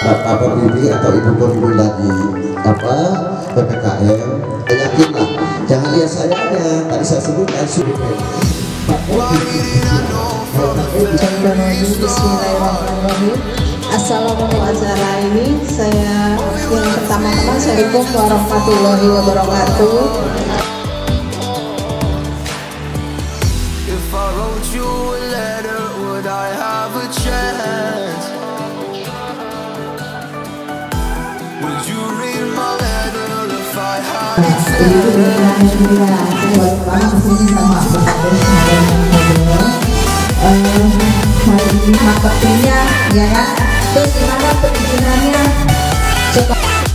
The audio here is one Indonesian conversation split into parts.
Bapak Bibi atau Ibu Guru lagi PPKM, yakinlah, jangan lihat sayanya. Tadi saya sebutkan Bismillahirrahmanirrahim. Assalamualaikum acara ini. Saya yang pertama-tama Assalamualaikum warahmatullahi wabarakatuh. If I wrote you a letter, would I have a chance? Would you read my letter if I had a Hari ini marketingnya, ya kan? Terus gimana perizinannya? Coba.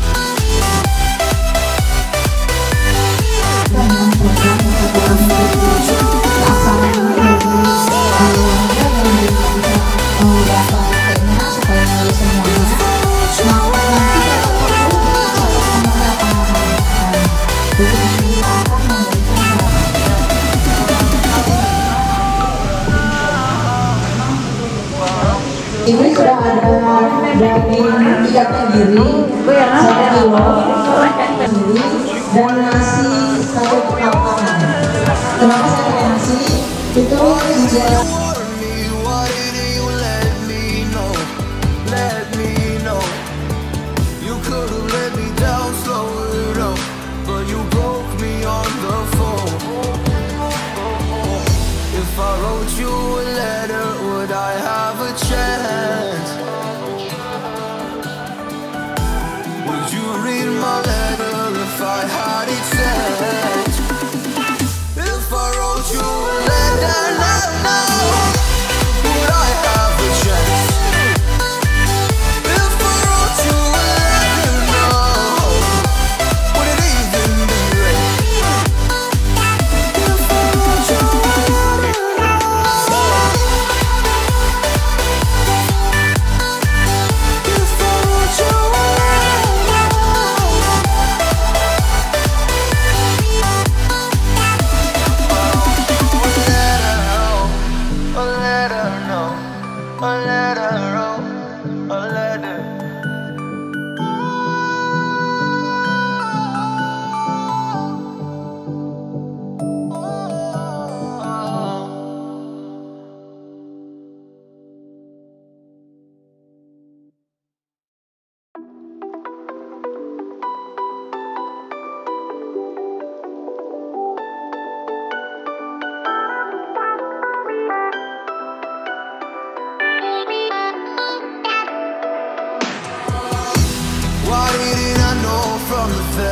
Ini sudah ada daging ikan tenggiri, sate diri, dan nasi satu kepala. Kenapa saya pakai nasi? Itu dibuat. If I wrote you a letter, would I have a chance? Would you read my letter if I had it sent? If I wrote you a letter now, would I have a chance? If I wrote you a letter now, would it even be read? If I wrote you a letter, why didn't I know from the first?